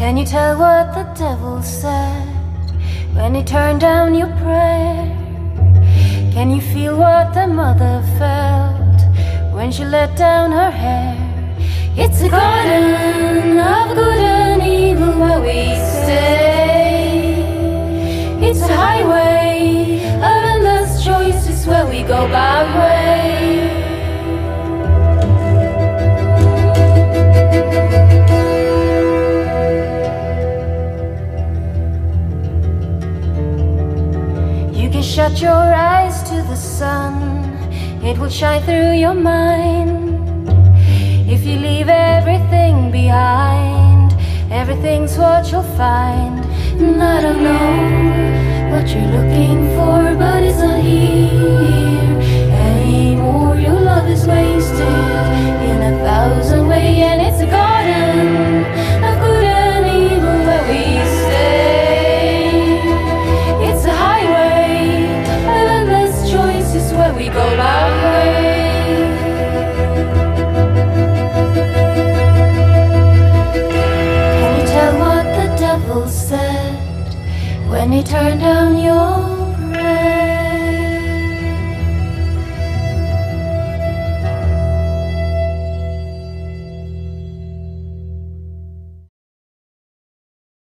Can you tell what the devil said when he turned down your prayer? Can you feel what the mother felt when she let down her hair? It's a garden of good and evil where we stay. It's a highway of endless choices where we go our way. Shut your eyes to the sun, it will shine through your mind. If you leave everything behind, everything's what you'll find. And I don't know what you're looking for, but it's not here anymore. Your love is wasted in 1,000 ways, and it's a garden of good and evil where we stay. It's a highway, where we go our way. Can you tell what the devil said when he turned down your